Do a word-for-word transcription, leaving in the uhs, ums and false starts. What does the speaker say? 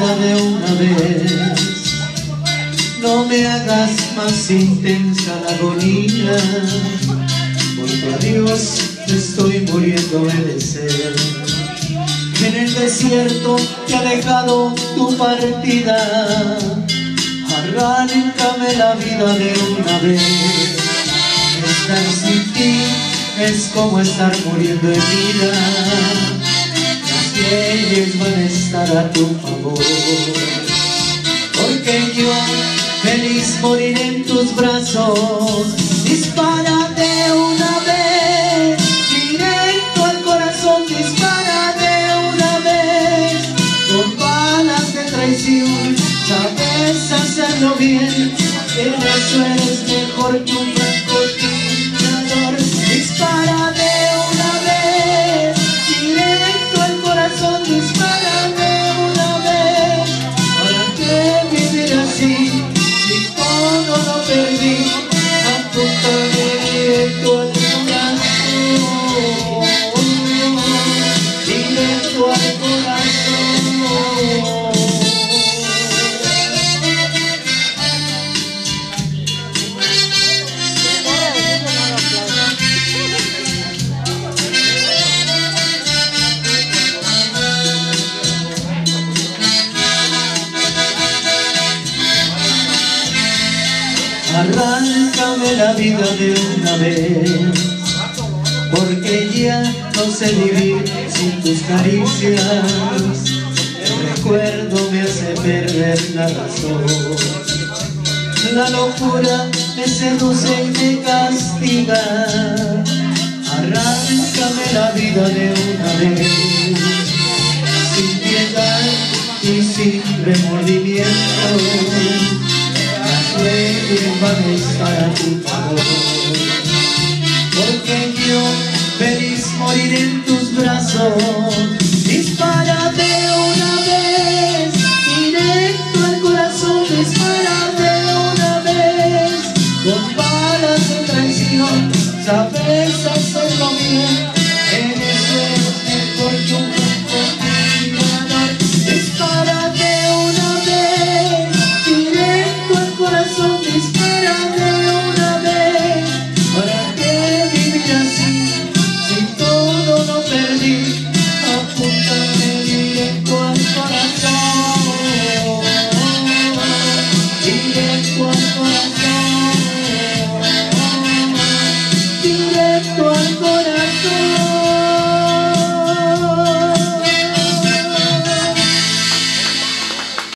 vida de una vez. No me hagas más intensa la agonía. Por tu adiós me estoy muriendo de sed. En el desierto que ha dejado tu partida, arráncame la vida de una vez. Estar sin ti es como estar muriendo en vida. Las leyes van a estar a tu favor, porque yo feliz moriré en tus brazos. Dispara de una vez, directo al corazón, dispara de una vez. Con balas de traición, sabes hacerlo bien, en eso eres mejor que un francotirador. Dispara de una vez, directo al corazón, dispara de una vez. ¿Para qué vivir así? Todo lo perdí, apuntame directo al corazón, directo al corazón. Arráncame la vida de una vez, porque ya no sé vivir sin tus caricias. El recuerdo me hace perder la razón. La locura me seduce y me castiga. Arráncame la vida de una vez, sin piedad y sin remordimiento. Las leyes van a estar a tu favor.